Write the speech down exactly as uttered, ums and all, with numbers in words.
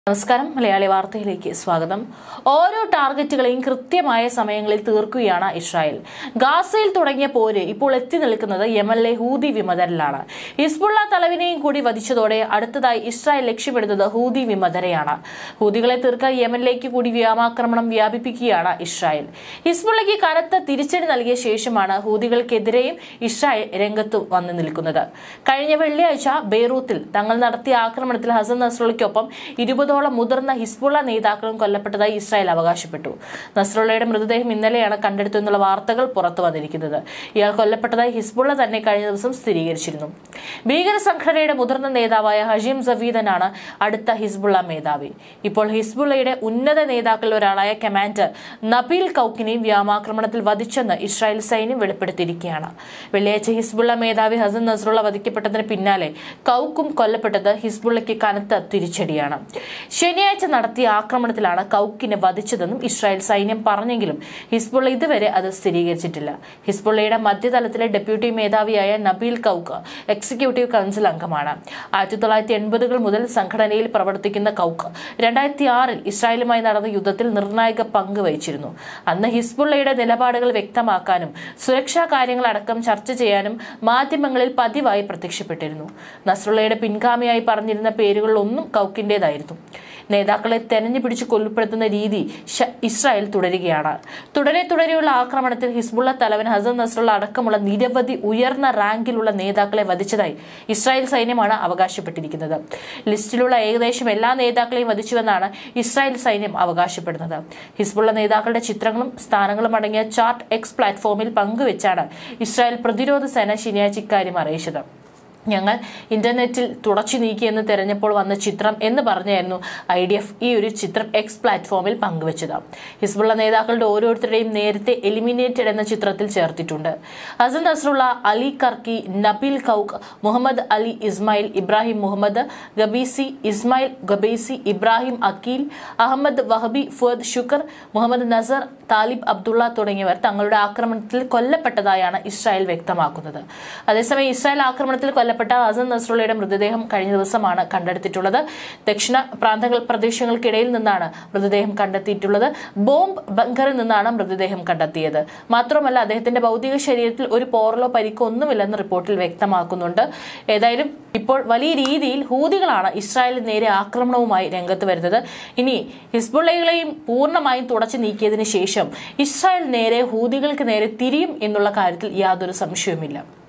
നമസ്കാരം മലയാളി വാർത്തയിലേക്ക് സ്വാഗതം. ഓരോ ടാർഗറ്റുകളെയും കൃത്യമായ സമയങ്ങളിൽ തീർക്കുകയാണ് ഇസ്രായേൽ. ഗാസയിൽ തുടങ്ങിയ പോര് ഇപ്പോൾ എത്തി നിൽക്കുന്നത് യമനിലെ ഹൂതി വിമതരിലാണ്. ഹിസ്ബുള്ള തലവനെയും കൂടി വധിച്ചതോടെ അടുത്തതായി ഇസ്രായേൽ ലക്ഷ്യമിടുന്നത് ഹൂതി വിമതരെയാണ്. ഹൂതികളെ തീർക്കാൻ യമനിലേക്ക് കൂടി വ്യോമാക്രമണം വ്യാപിപ്പിക്കുകയാണ് ഇസ്രായേൽ. ഹിസ്ബുള്ളയ്ക്ക് കനത്ത തിരിച്ചടി നൽകിയ ശേഷമാണ് ഹൂതികൾക്കെതിരെയും ഇസ്രായേൽ രംഗത്ത് വന്നു നിൽക്കുന്നത്. കഴിഞ്ഞ വെള്ളിയാഴ്ച ബെയ്റൂത്തിൽ തങ്ങൾ നടത്തിയ ആക്രമണത്തിൽ ഹസൻ നസ്രള്ളയ്ക്കൊപ്പം ഇരുപത് മുതിർന്ന ഹിസ്ബുള്ള നേതാക്കളും കൊല്ലപ്പെട്ടതായി ഇസ്രായേൽ അവകാശപ്പെട്ടു. നസ്രള്ളയുടെ മൃതദേഹം ഇന്നലെയാണ് കണ്ടെടുത്തെന്നുള്ള വാർത്തകൾ പുറത്തു വന്നിരിക്കുന്നത്. ഇയാൾ കൊല്ലപ്പെട്ടതായി ഹിസ്ബുള്ള തന്നെ കഴിഞ്ഞ ദിവസം സ്ഥിരീകരിച്ചിരുന്നു. ഭീകര സംഘടനയുടെ മുതിർന്ന നേതാവായ ഹഷീം സഫീദനാണ് അടുത്ത ഹിസ്ബുള്ള മേധാവി. ഇപ്പോൾ ഹിസ്ബുള്ളയുടെ ഉന്നത നേതാക്കളിൽ ഒരാളായ കമാൻഡർ നബീൽ കൌക്കിനെ വ്യോമാക്രമണത്തിൽ വധിച്ചെന്ന് ഇസ്രായേൽ സൈന്യം വെളിപ്പെടുത്തിയിരിക്കുകയാണ്. വെള്ളിയാഴ്ച ഹിസ്ബുള്ള മേധാവി ഹസൻ നസ്രള്ള വധിക്കപ്പെട്ടതിന് പിന്നാലെ കൌക്കും കൊല്ലപ്പെട്ടത് ഹിസ്ബുള്ളയ്ക്ക് കനത്ത തിരിച്ചടിയാണ്. ശനിയാഴ്ച നടത്തിയ ആക്രമണത്തിലാണ് കൌക്കിനെ വധിച്ചതെന്നും ഇസ്രായേൽ സൈന്യം പറഞ്ഞെങ്കിലും ഹിസ്ബുള്ള ഇതുവരെ അത് സ്ഥിരീകരിച്ചിട്ടില്ല. ഹിസ്ബുള്ളയുടെ മധ്യതലത്തിലെ ഡെപ്യൂട്ടി മേധാവിയായ നബീൽ കൌക്ക് എക്സിക്യൂട്ടീവ് കൌൺസിൽ അംഗമാണ്. ആയിരത്തി തൊള്ളായിരത്തി എൺപതുകൾ മുതൽ സംഘടനയിൽ പ്രവർത്തിക്കുന്ന കൌക്ക് രണ്ടായിരത്തി ആറിൽ ഇസ്രായേലുമായി നടന്ന യുദ്ധത്തിൽ നിർണായക പങ്ക് വഹിച്ചിരുന്നു. അന്ന് ഹിസ്ബുള്ളയുടെ നിലപാടുകൾ വ്യക്തമാക്കാനും സുരക്ഷാ കാര്യങ്ങൾ അടക്കം ചർച്ച ചെയ്യാനും മാധ്യമങ്ങളിൽ പതിവായി പ്രത്യക്ഷപ്പെട്ടിരുന്നു. നസ്രള്ളയുടെ പിൻഗാമിയായി പറഞ്ഞിരുന്ന പേരുകളിലൊന്നും കൌക്കിന്റേതായിരുന്നു. നേതാക്കളെ തെരഞ്ഞു പിടിച്ച് കൊലപ്പെടുത്തുന്ന രീതി ഇസ്രായേൽ തുടരുകയാണ്. തുടരെ തുടരെയുള്ള ആക്രമണത്തിൽ ഹിസ്ബുള്ള തലവൻ ഹസൻ നസ്രള്ള അടക്കമുള്ള നിരവധി ഉയർന്ന റാങ്കിലുള്ള നേതാക്കളെ വധിച്ചതായി ഇസ്രായേൽ സൈന്യമാണ് അവകാശപ്പെട്ടിരിക്കുന്നത്. ലിസ്റ്റിലുള്ള ഏകദേശം എല്ലാ നേതാക്കളെയും വധിച്ചുവെന്നാണ് ഇസ്രായേൽ സൈന്യം അവകാശപ്പെടുന്നത്. ഹിസ്ബുള്ള നേതാക്കളുടെ ചിത്രങ്ങളും സ്ഥാനങ്ങളും അടങ്ങിയ ചാർട്ട് എക്സ് പ്ലാറ്റ്ഫോമിൽ പങ്കുവെച്ചാണ് ഇസ്രായേൽ പ്രതിരോധ സേന ശനിയാഴ്ച ഇക്കാര്യം അറിയിച്ചത്. ഞങ്ങൾ ഇന്റർനെറ്റിൽ തുടച്ചു നീക്കിയെന്ന് തെരഞ്ഞപ്പോൾ വന്ന ചിത്രം എന്ന് പറഞ്ഞായിരുന്നു ഐ ഡി എഫ് ഈ ഒരു ചിത്രം എക്സ് പ്ലാറ്റ്ഫോമിൽ പങ്കുവച്ചത്. ഹിസ്ബുള്ള നേതാക്കളുടെ ഓരോരുത്തരുടെയും നേരത്തെ എലിമിനേറ്റഡ് എന്ന ചിത്രത്തിൽ ചേർത്തിട്ടുണ്ട്. Hassan Nasrallah, Ali Karaki, Nabil Kaouk, Mohammed Ali Ismail, Ibrahim Mohammed Qabisi, Ismail Qabisi, Ibrahim Aqil, Ahmed Wahbi, Fuad Shukr, Mohammed Nasser, Taleb Abdullah തുടങ്ങിയവർ തങ്ങളുടെ ആക്രമണത്തിൽ കൊല്ലപ്പെട്ടതായാണ് ഇസ്രായേൽ വ്യക്തമാക്കുന്നത്. അതേസമയം ഇസ്രായേൽ ആക്രമണത്തിൽ കൊല്ലപ്പെട്ട ഹസൻ നസ്രുള്ളയുടെ മൃതദേഹം കഴിഞ്ഞ ദിവസമാണ് കണ്ടെടുത്തിട്ടുള്ളത്. ദക്ഷിണ പ്രാന്തങ്ങൾ പ്രദേശങ്ങൾക്കിടയിൽ നിന്നാണ് മൃതദേഹം കണ്ടെത്തിയിട്ടുള്ളത്. ബോംബ് ബങ്കറിൽ നിന്നാണ് മൃതദേഹം കണ്ടെത്തിയത്. മാത്രമല്ല അദ്ദേഹത്തിന്റെ ഭൗതിക ശരീരത്തിൽ ഒരു പോറലോ പരിക്കോ ഒന്നുമില്ലെന്ന് റിപ്പോർട്ടിൽ വ്യക്തമാക്കുന്നുണ്ട്. ഏതായാലും ഇപ്പോൾ വലിയ രീതിയിൽ ഹൂതികളാണ് ഇസ്രായേലിന് നേരെ ആക്രമണവുമായി രംഗത്ത് വരുന്നത്. ഇനി ഹിസ്ബുള്ളകളെയും പൂർണ്ണമായും തുടച്ചു നീക്കിയതിനു ശേഷം ഇസ്രായേൽ നേരെ ഹൂതികൾക്ക് നേരെ തിരിയും എന്നുള്ള കാര്യത്തിൽ യാതൊരു സംശയവുമില്ല.